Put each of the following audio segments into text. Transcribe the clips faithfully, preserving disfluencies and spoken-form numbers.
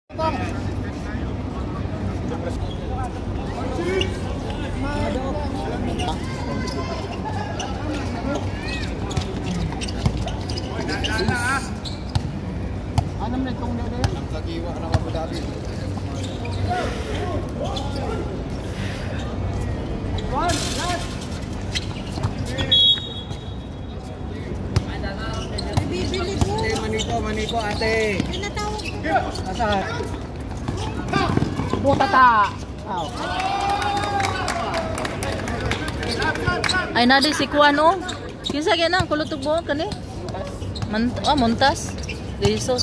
Anam na itong nila yan. Nagkagiwa ka ng Abu Dhabi. One, last. Bibili ko. Ate, maniko, maniko, ate. Pinatawag ko. Asahan. Butata. Ay nadi si Kuan oh. Kinsa gyud nang kulutog buok kani? Man ah montas. Desos.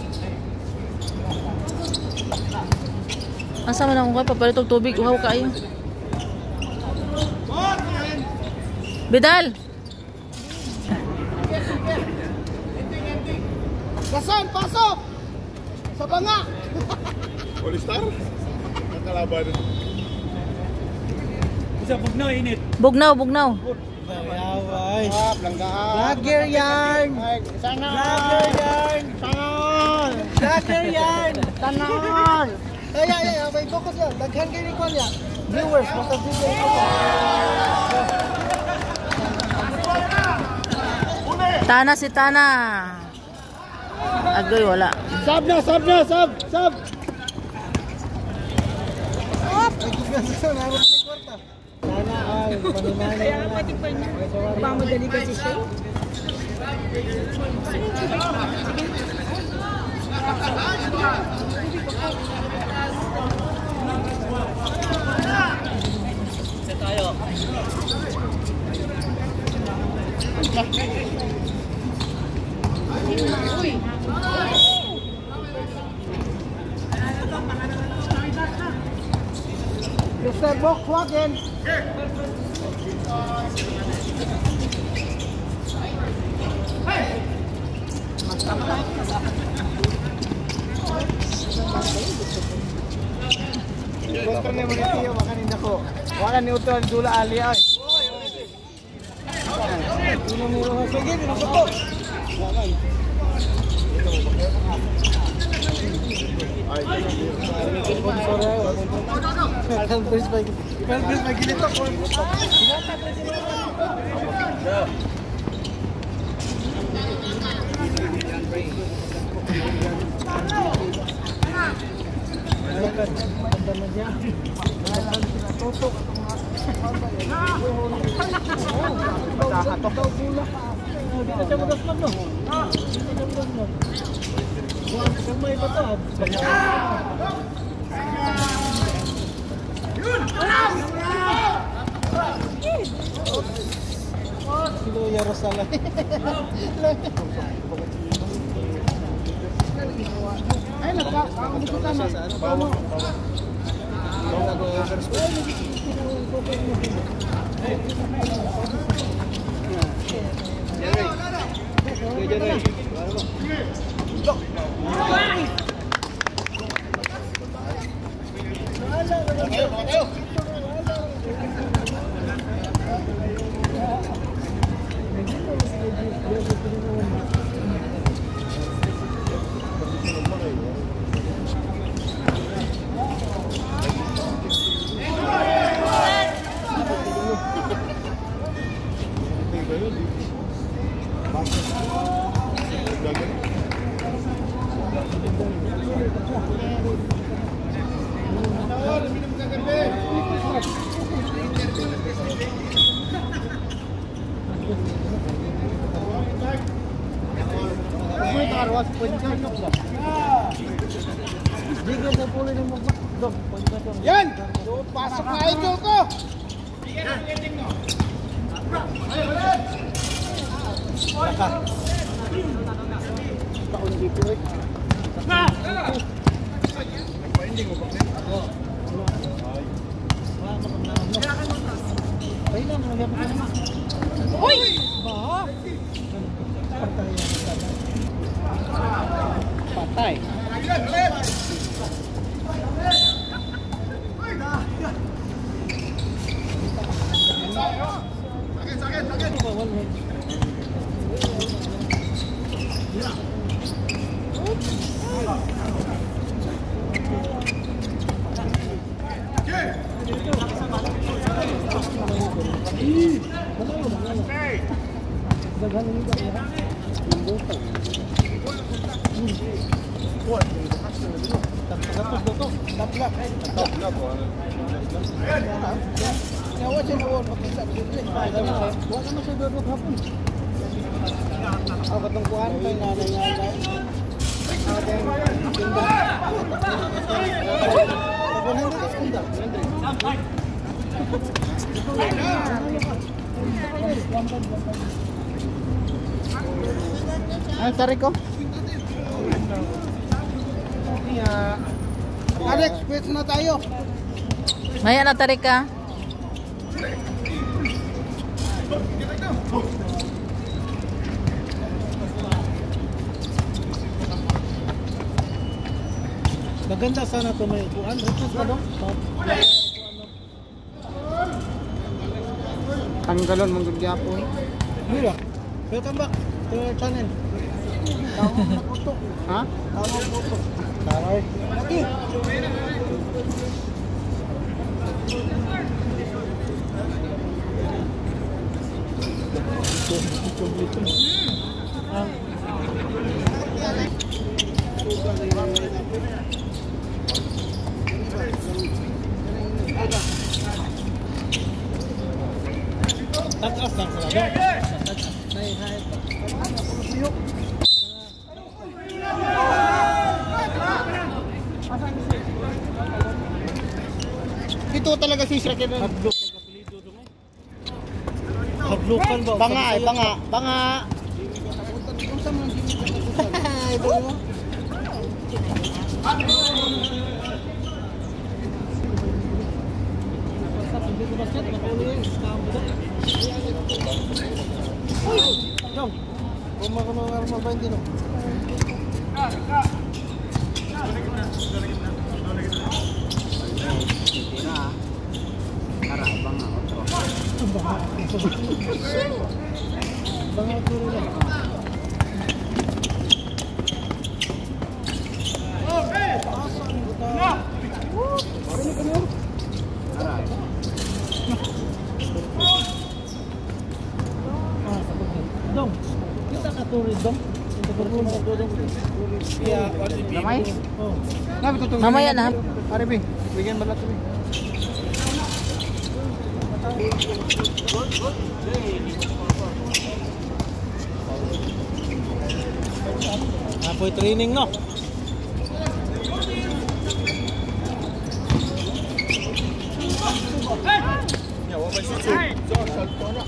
Asa man ako papalit og tubig uhaw kaayo. Bidal. Kasan, pasok! Sa banga! Polistar? Nakalaban. Isa bugnaw init. Bugnaw, bugnaw. Ay, Vlogger yarn! Sana! Vlogger yarn! Sana! Vlogger yarn! Sana! Ay, ay, ay, may focus yan. Daghan kayo ni Kolya. Viewers, basta viewers. Tana si Tana. Agoy wala. Sab na, sab na, sab, sab! Op! Sana ay, panimani. Kaya pati pa niya. Mamadali kasi siya. Mister Volkswagen. Kontra ni Mauricio makanin ako. Wala ni utol dula ali ay. Ini mo mo sige ni ko. Ay, sponsor ay. Alam ko is pag pag pag ginito ko. Siloya Rosala. Ay, naka, ang dito tama. Bawo. Bawo ako overscore. Yan! Pasok na idol ko! Taon dito eh. Nagpa-ending mo ba? Uy! Patay. Sakit, sakit, sakit. Ay, tarik ko. Alex, pwede na tayo. Maya na tarik ka. Maganda sana ito may kuhan. Retos ka dong? Tanggalon mong gagyapo eh. Mira, welcome back to your channel. Tawag na puto. Ha? Tawag na puto. Tawag. Lagi. Takas lang sa lado. Nay, hay. Ito talaga si Shrek. Hadlok ang apelido dong eh. Hadlokan ba? Banga eh, banga, banga. Ito mo. Dong, kung mga ba hindi no? Banga turo lang. Dong, kita ka turis dong. Ito po po sa dong. Iya, Damay? Oh. Nabi tutong. Mamaya na. Ari bi, bigyan balat bi. Apoy training no. Ya, wa mai situ. So, salto na.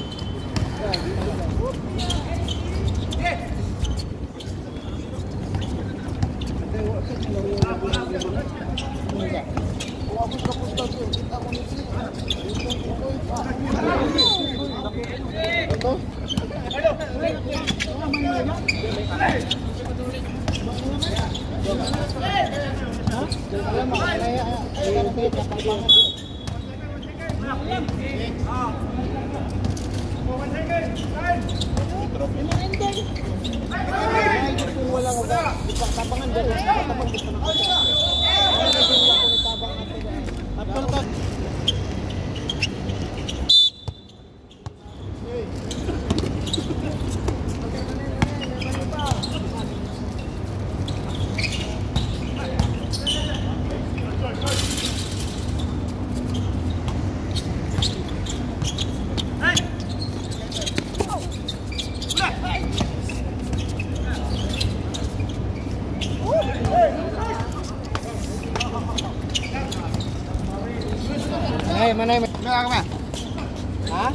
Hey, mana mana ka ba? Ha?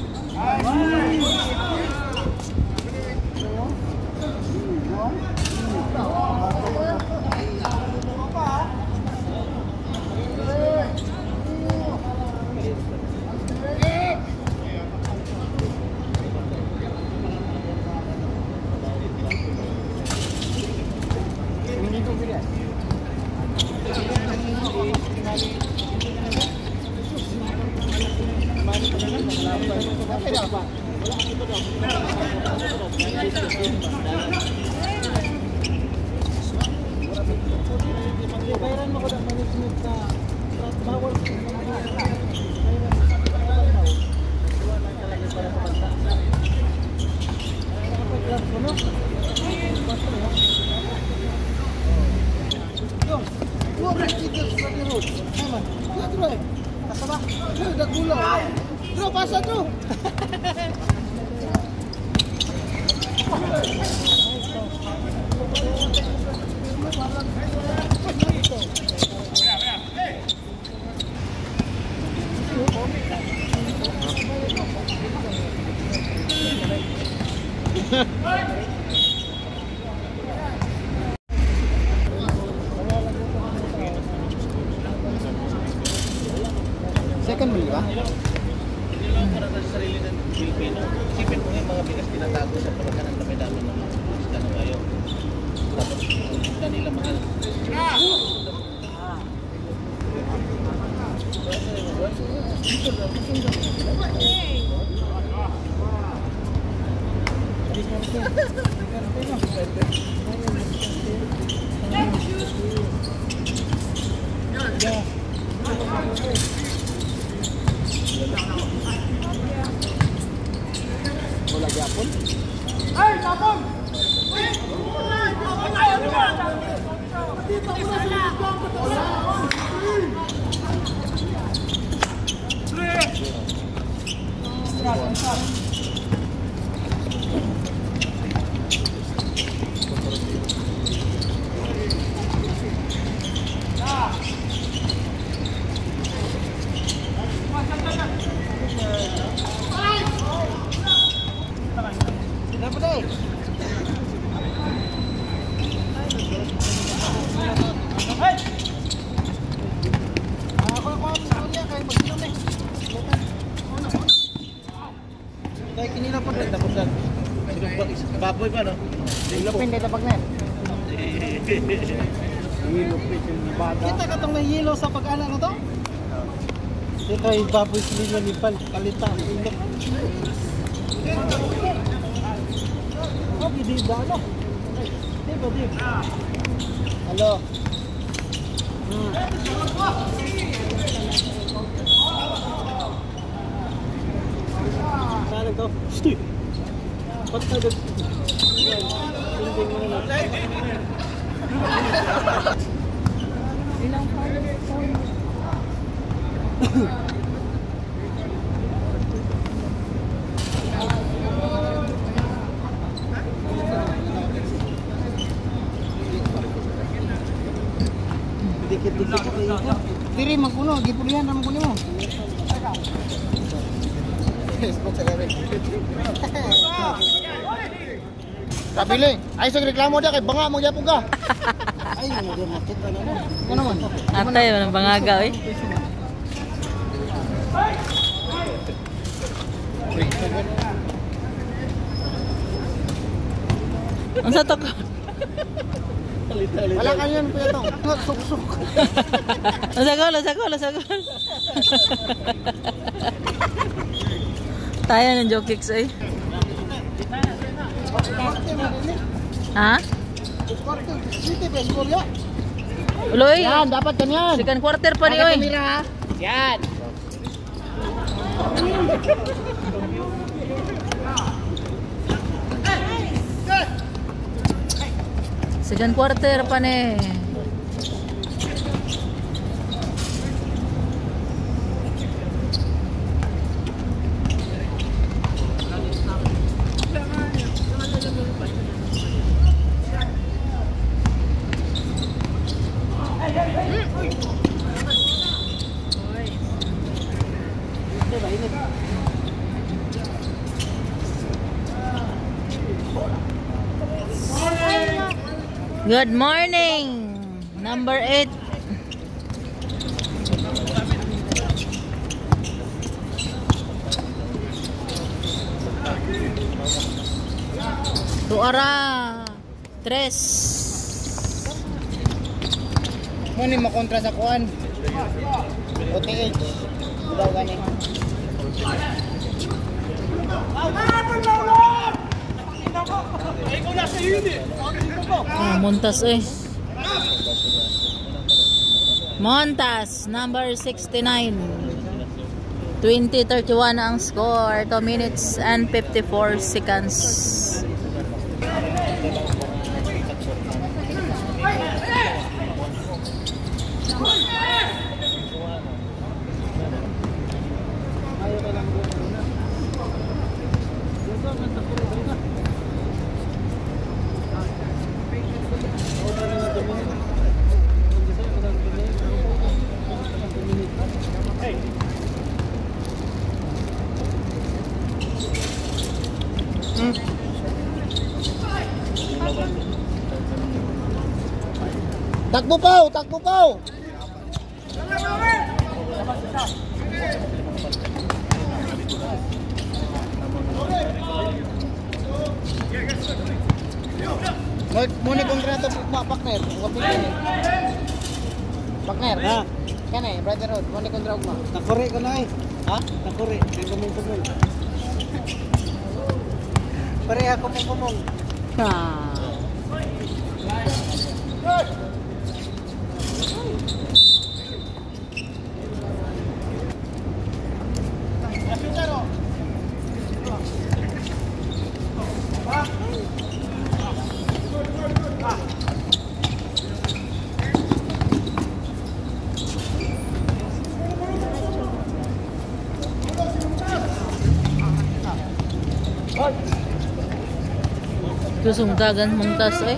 Dua kita seperti road. Aman. Ya tu eh. Pasal apa? Dah gula. Bro, pasal tu. Second beli ba? Ilang para sa sarili ng Pilipino. Isipin mo yung mga bigas tinatago sa palakan ng dami-dami ng isda na kayo. Tapos isda nila mga... Bola Japon. Dapat eh. Hey. Ako ako niya kay magsinom eh. Dai kinila pa rin tapos dan. Baboy pa, no? Ilupin dito pag net. Ilupin yung bata. Kita ka tong yelo sa pag-ana na to? Dito ay baboy sila ni pal palitan. Ilup. Oh, di dalo. Di ba di? Halo. Hmm. Sana to. Sti. Patay dito. Tingting mo na. Ilang phone? Dikit-dikit kayo. Diri magkuno, gipulihan naman kuno mo. Facebook sa gabi. Kabili, ay sa reklamo dia kay banga mo gyapon ka. Ay, mo dia market na naman. Ano naman? Atay man bangaga oy. Unsa to? Wala kanyan po itong suk-suk. Lasagol, lasagol, lasagol. Tayo ng joke kicks eh. Ha? Uloy. Yan, dapat ganyan. Second quarter pa ni oy. Yan. Second quarter pa ni. Good morning, number eight. Tuara tres. Mo ni makontra sa kuan. O T H. Daw gani. Ah, Montas eh. Montas, number sixty-nine. twenty thirty-one ang score. two minutes and fifty-four seconds. Takbo pao, takbo pao. Mag muna kontrato mo partner, wapit ni. Partner. Ha. Kana eh, brotherhood, muna kontrato mo. Nakuri ko na eh. Ha? Nakuri, kay kumong-kumong. Pare ako kumong-kumong. Ah. Kusong dagan muntas eh.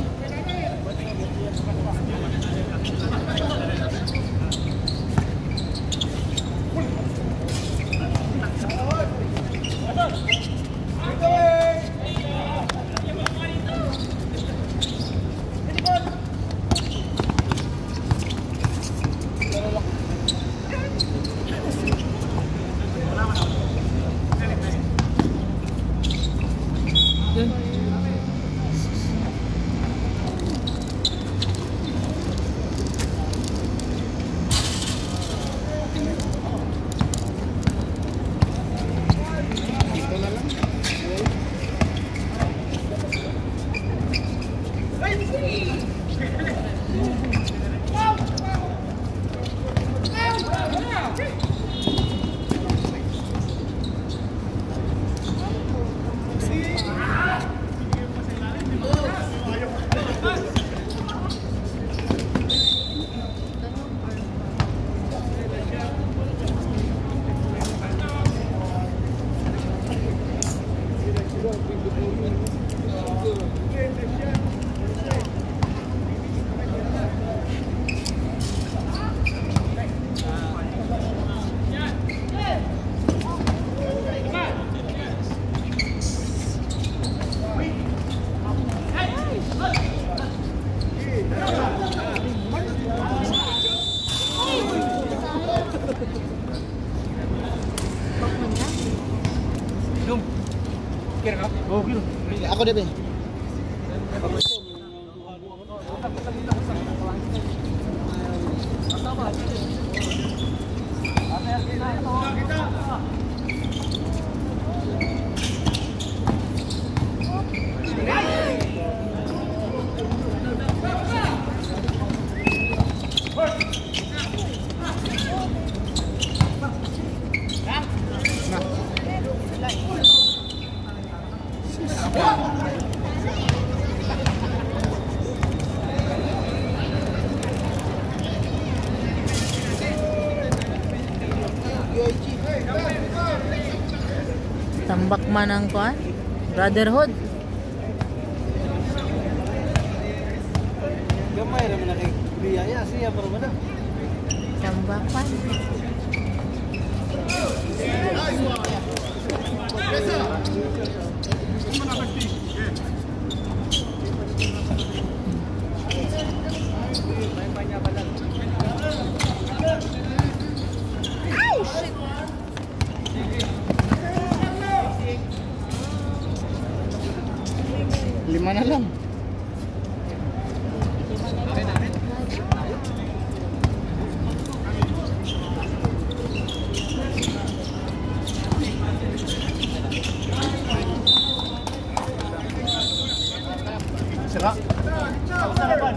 Ako deh, Be. Tambak man ang kuan. Brotherhood. Gamay naman na kay biyaya siya para ba na? Tambakan. Lima na lang. Sira. Sarapan.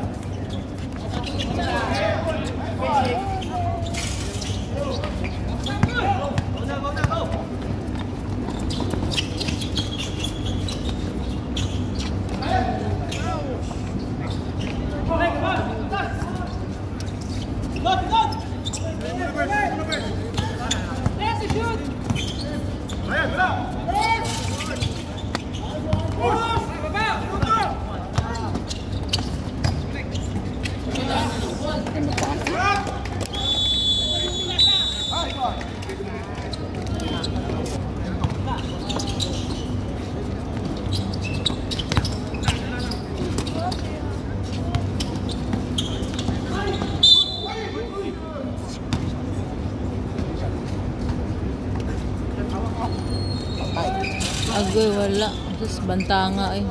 Agoy, wala. Just banta nga eh.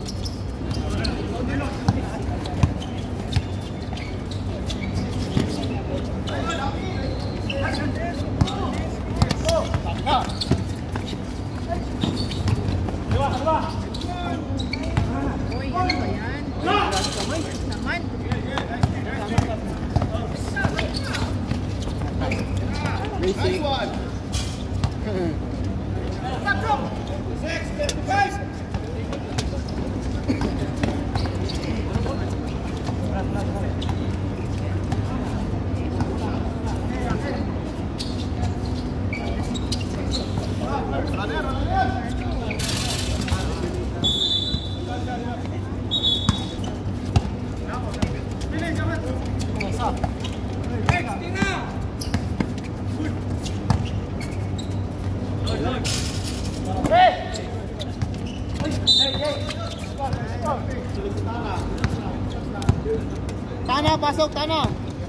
Tanah, pasok, tanah.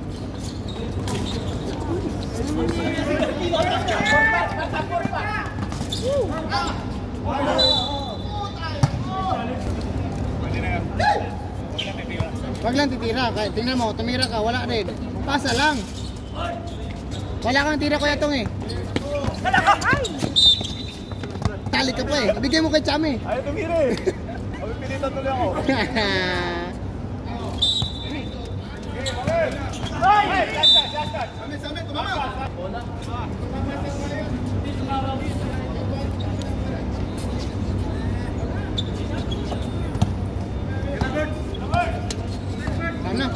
Wag lang titira. Tingnan mo, tumira ka, wala rin. Pasa lang. Wala kang tira kuya tong eh. Tali ka pa eh. Bigay mo kay Chami. Ayaw tumira eh. Abi pilitan tuloy ako. Sana.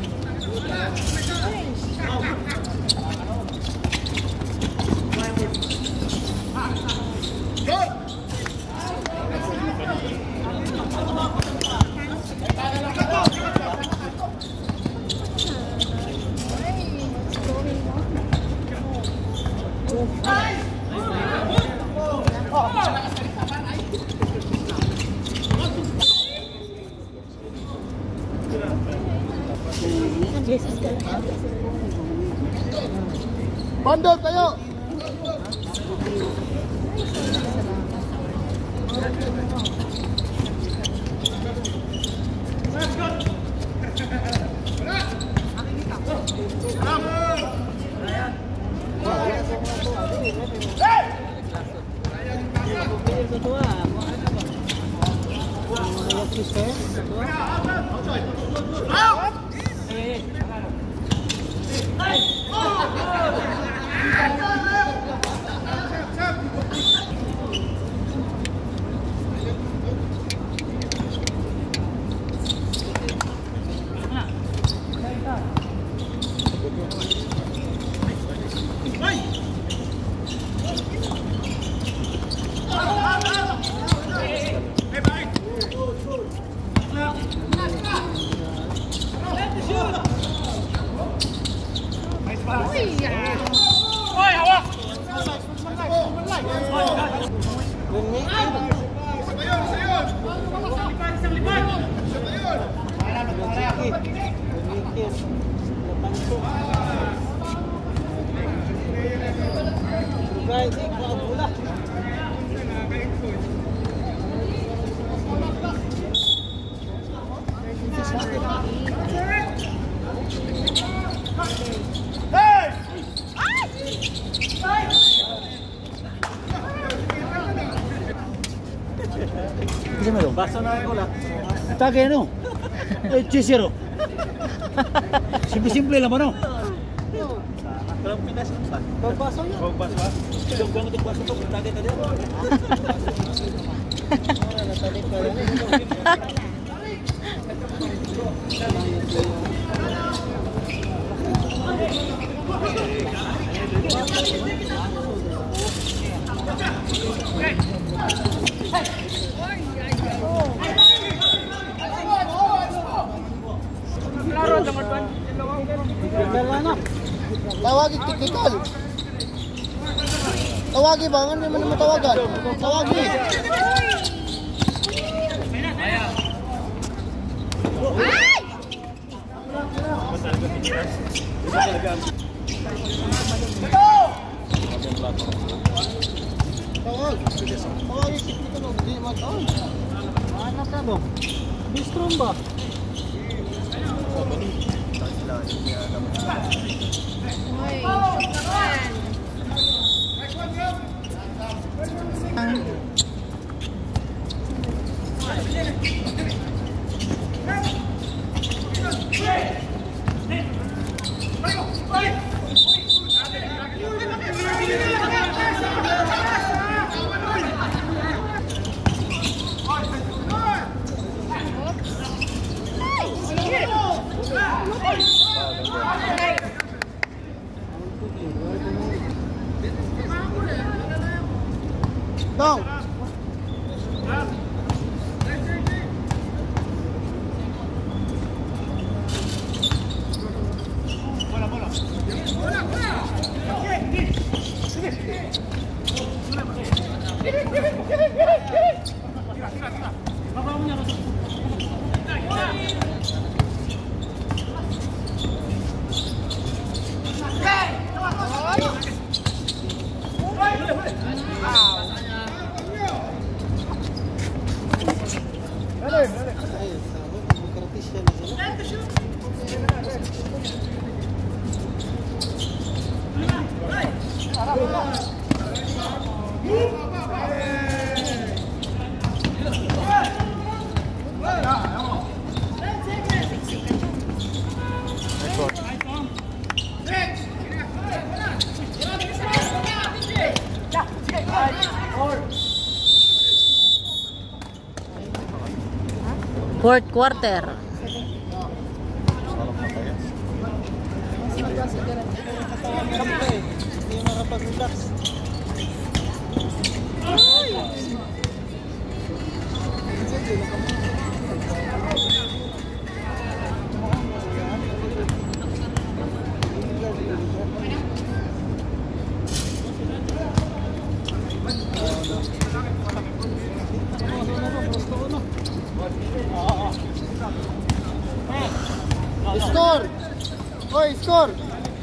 Bandol kayo. Basa na ako lang. Tagay ano? Eh, chisero. Simple-simple lang ano? Walang pinas lang ba? Pagbaso niya. Pagbaso ba? Yung ganun yung baso ko, tagay tagay. Tawagin technical. Tawagin ba? Ano naman naman tawagan? Tawagin. Tawag. Tawag isip nito no, di mag-on. Ano ka ba? Bistrom ba? Hoy, shotgun. Dong. Fourth quarter. Hindi makapag-relax. Score! Oi, score!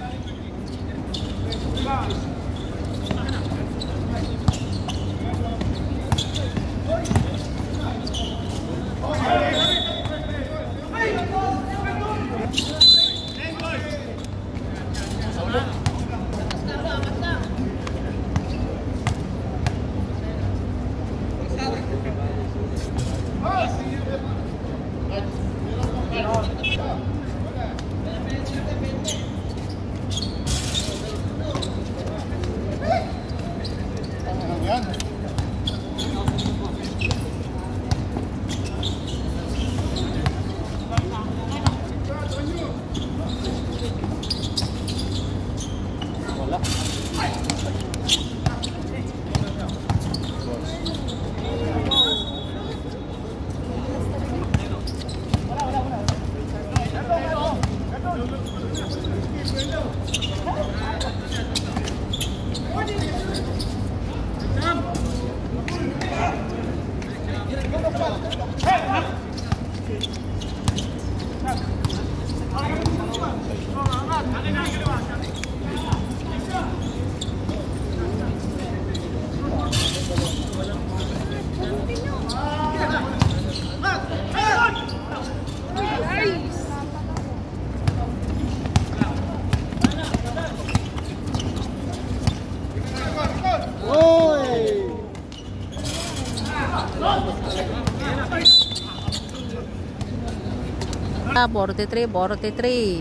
forty-three forty-three.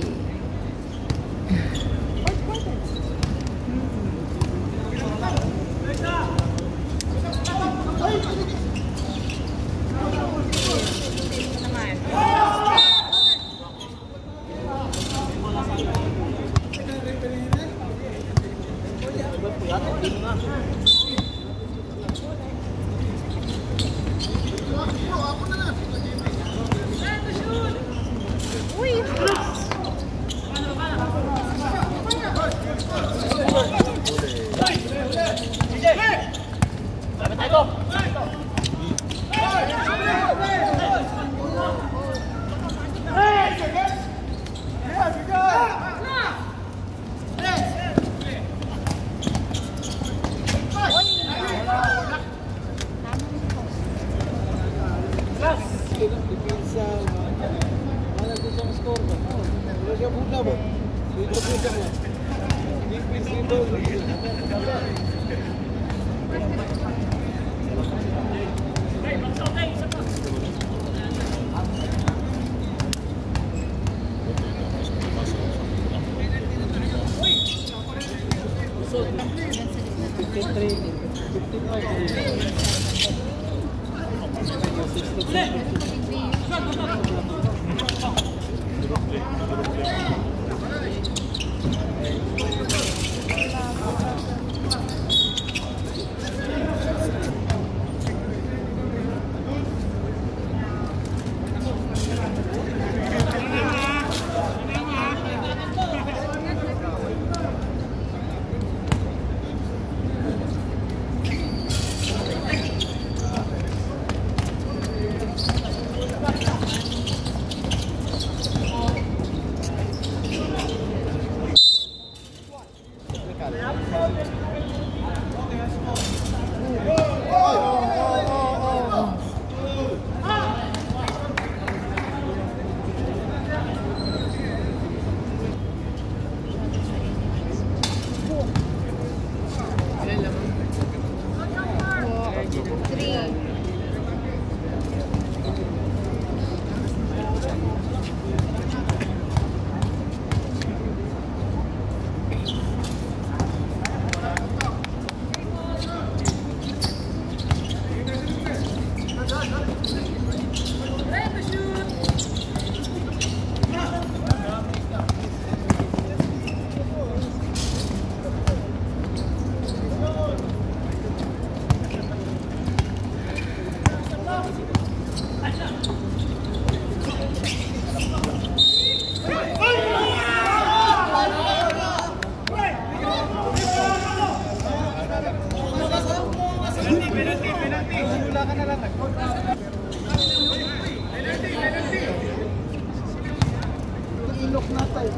Ilok natin.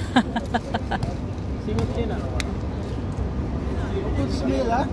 Simot din ah. Good smell, ha?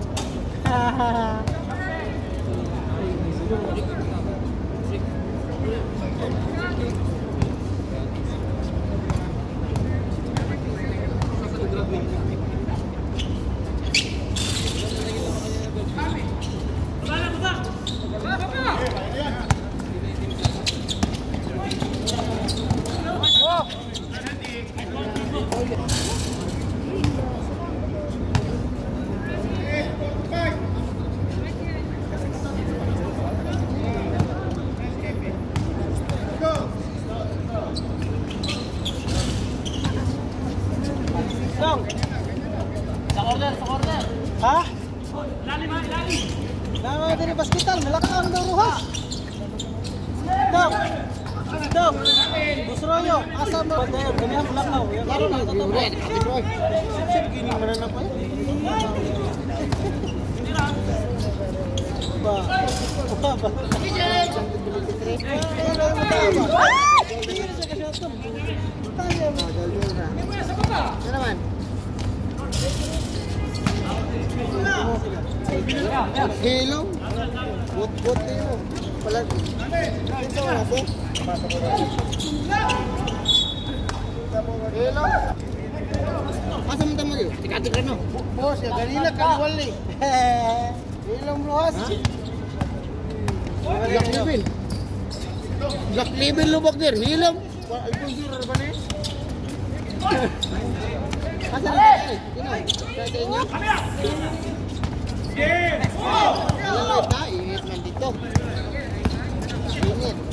Sa corner, sa corner. Ha? Lali ba, lali. Lali din sa hospital, malakaw daw ruhas. Dok. Dok. Busroyo, asa mo dayo ganyan malakaw. Ya karon na to. Sip gini mana na pa. Ba. Ba ba. Naman. Hello. Bot-bot niyo. Pala. Ito na po. Hello. Asa man tamo niyo? Tika-tika no. Boss, ya ganina kaliwal ni. Hello, bros. Black label. Black label lubak dir. Hello. Alpun dir ba ni? Asa na tayo? Sa inyo? Yes! Alam mo tayo, init man dito. Init.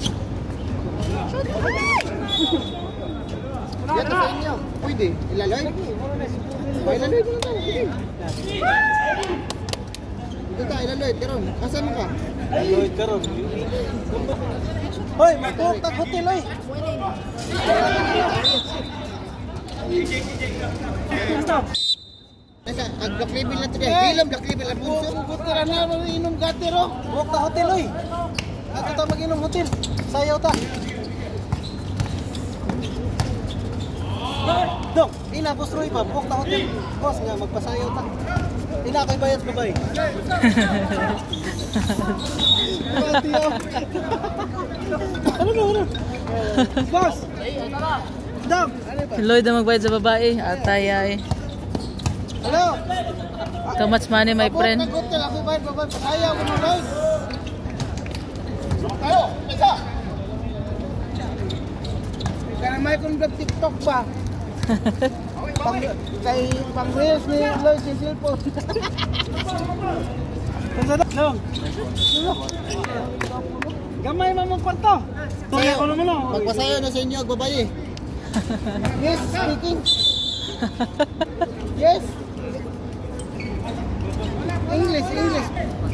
Dito sa inyo. Pwede, ilaloy? O, ilaloy ko na tayo. Dito tayo, ilaloy. Karon, asan mo ka? Ilaloy, karon. Hoy, matuok tag hotel, oy. Stop. Nasa, black label na ito dyan. Bilang black label na punso. Bukutira na naman inom gater, oh. Buwak na hotel, oy. Ato ta mag-inom hotel. Sayaw ta. Dok, ina, boss Roy pa. Buwak na hotel. Boss nga, magpasayaw ta. Ina, kay bayad ka ba eh? Ano na, ano? Boss! Dok! Si Lloyd na magbayad sa babae. Atay ay. Hello. Too much money, my friend. Hotel, ako ba? Ayaw ko na lang. Tayo, isa. Kaya may kung nag-tiktok ba? Pang, kay pang reels ni Lloyd si cellphone. Long. Gamay man mong kwarto. Tuloy ko naman oh. Magpasayo na sa inyo ag babae. Yes, speaking. Yes. English, English.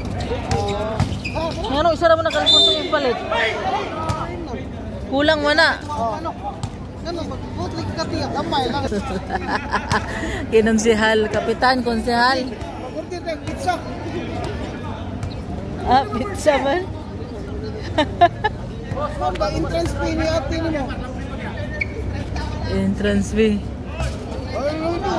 Uh, Ano, isa na mo nakalimutan yung palit. Kulang mo na. oh, ano? Ano, magputlik ka tiyak. Gamay lang. Kinonsehal, kapitan, konsehal. Pagurti tayo, pizza. Ah, pizza ba? Ma'am, ba entrance fee ni ate ni mo? Entrance fee. Ay,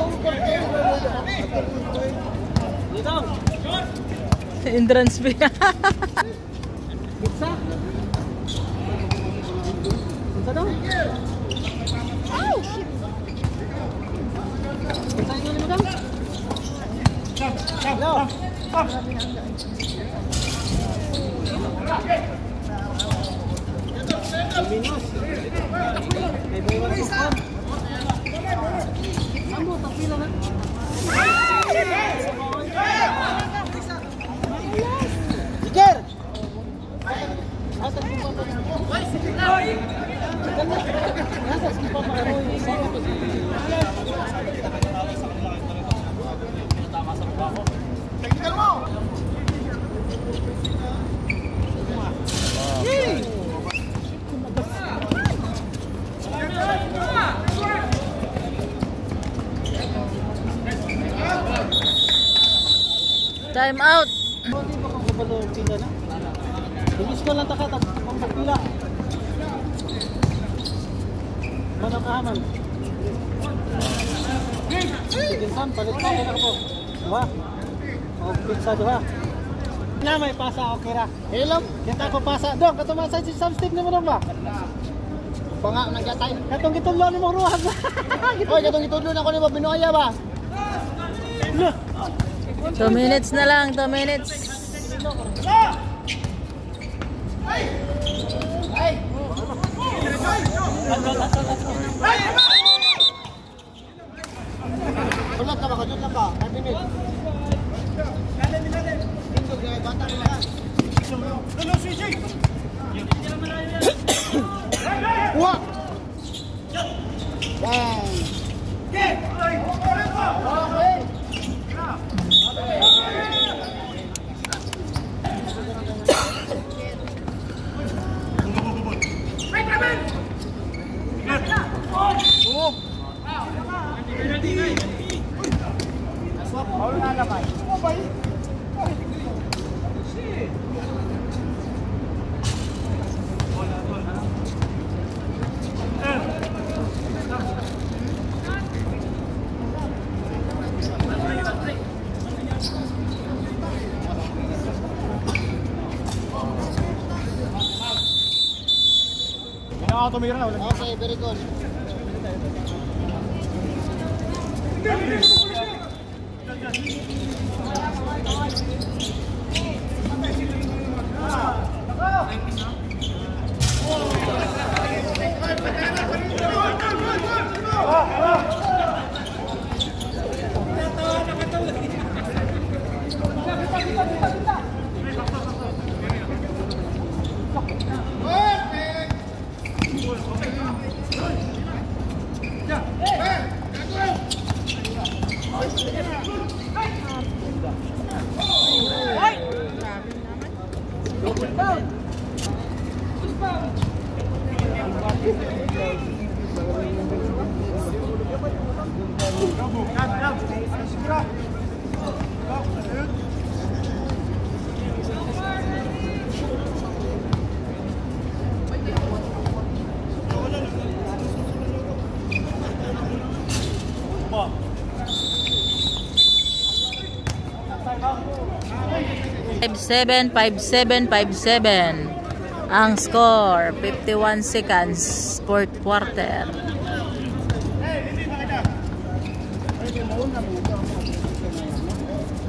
dito. Entrance fee. Pizza? Pizza daw? Pizza yun ni madam? Hello? Minus. May bawa na po. Amo, tapila na. Iker! Asa po pa pa? Asa po pa pa? Technical mo! Time out. Hindi ba kung kabalo pila na? Bilis ko lang takatag kung pagpila. Manang ahaman. Ginsan, palit ko na ako. Diba? O pizza diba? Na may pasa, okay ra. Hello? Kita ko pasa. Dong, katumasa si Sam Steve ni mo dong ba? Panga nang gatay. Katong gitudlo ni mo ruhag. Oy, katong gitudlo na ko ni mo binuaya ba? Two minutes na lang, two minutes. Ulat ka ba? Kadun lang ba? five minutes. Indog na bata nila. Lolo, sisi! Uwa! Bang! Okay, very good. five seven, five seven, five seven. Ang score, fifty-one seconds, fourth quarter.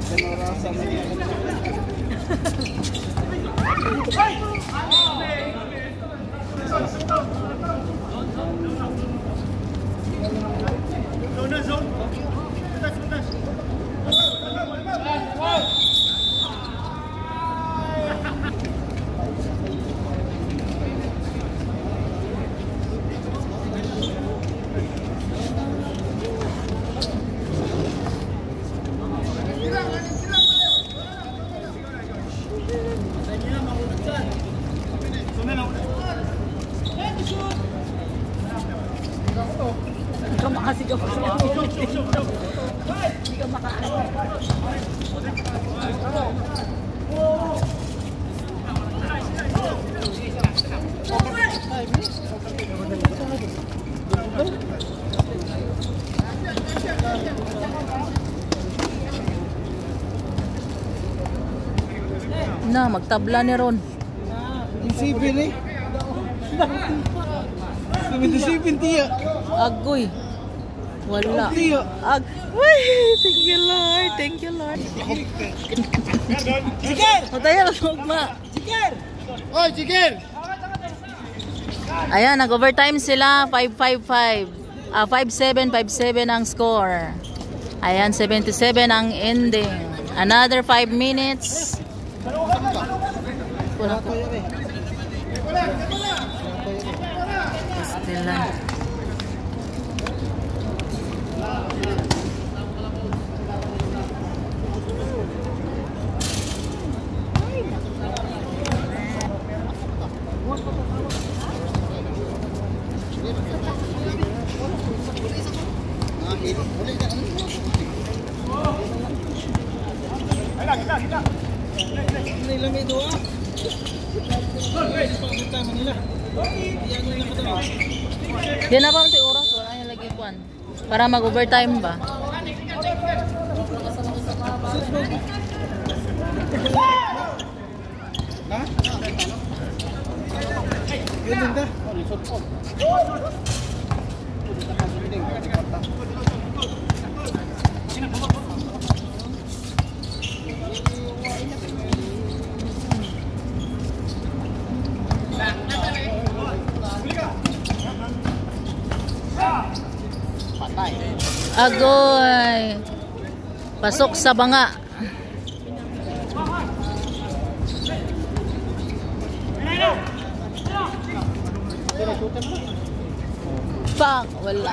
Na, magtabla ni Ron. Isipin eh. Isipin tiya. Agoy. Wala. Tiya. Ag Uy, thank you Lord. Thank you Lord. Chicken! Pataya lang ugma. Chicken! Oy, chicken! Ayan, nag-overtime sila. five five five. Ah, five seven, five seven ang score. Ayan, seven to seven ang ending. Another five minutes. Wala ko. Estela. Lamig doa. Di na ba ang oras? Wala yung lagi kuan. Para mag-overtime ba? Ha? Yun din ka? Agoy. Pasok sa banga. Pang, wala.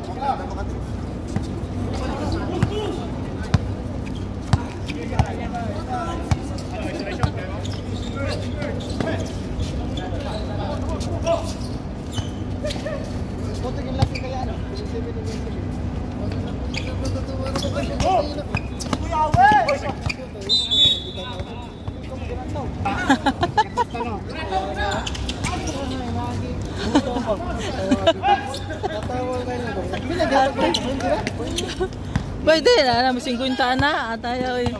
Pwede na, alam mo singkunta na, atayaw eh.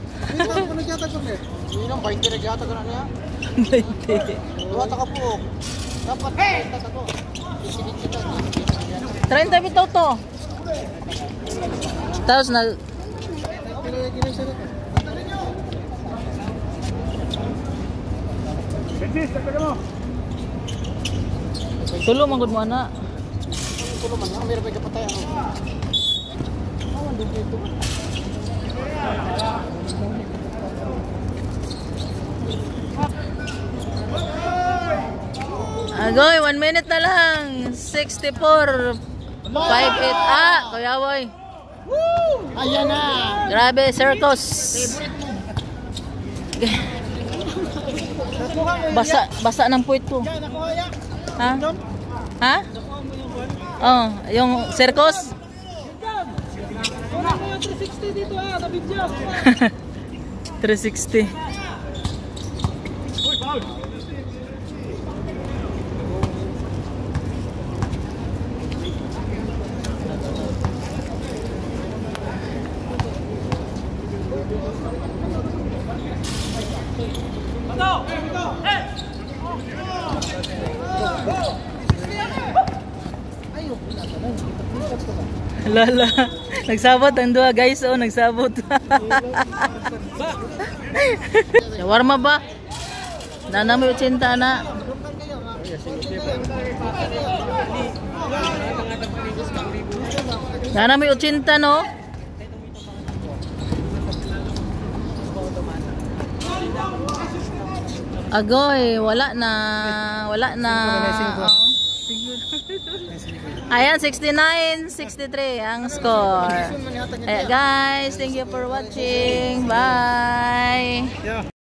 Ilang bainte na gyata kana niya? Bainte. Duha ta ka po. Dapat bainte ta ko. thirty bitaw to. Tapos na tulo man gud mo ana. Tulo man, ang meron pa kapatayan. Awan din dito. Agoy, one minute na lang. sixty-four five eight. Ah, Kuya Boy. Woo! Ayan na. Grabe, circus. Basa, basa ng puwit ko. Yan, nakuha ya. Ha? Ha? Oh, yung circus? Wala ko yung three sixty dito ah, na video. three sixty. Lala, Nagsabot ang dua guys, oh, nagsabot. Shawarma ba? Nanami utsinta na. Nanami utsinta no? Agoy, wala na, wala na. Oh. Ayan, sixty-nine sixty-three ang score. Ayan guys, thank you for watching. Bye.